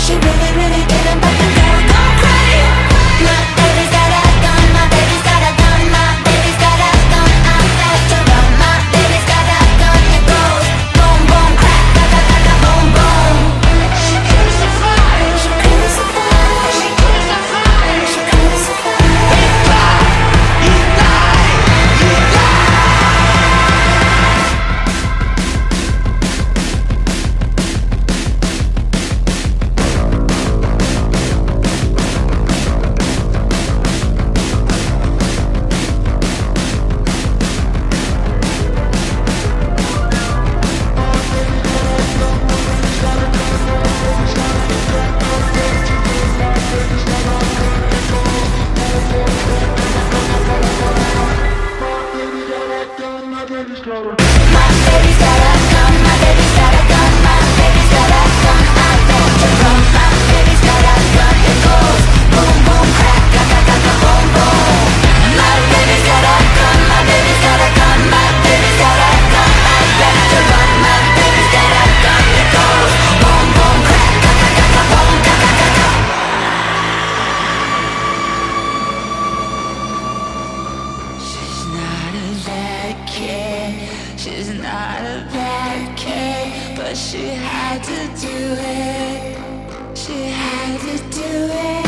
She really, really didn't, but the girl don't cry. My baby's got a gun, my baby's got a gun, my baby's got a gun. I'm after her. My baby's got a gun. It goes boom, boom, crack, da da da da, boom, boom. She crucified, she crucified, she crucified, she crucified. You lie, you lie. My baby's got a gun, my baby's got a gun, my baby's got a gun. I bet you run. My baby's got a gun. It goes boom, boom, crack, da da da da, boom, boom. My baby's got a gun, my baby's got a gun, my baby's got a gun. I bet you run. My baby's got a gun. It goes boom, boom, crack, da da da da, boom, da da da da. She's not a bad kid. She's not a bad kid, but she had to do it. She had to do it.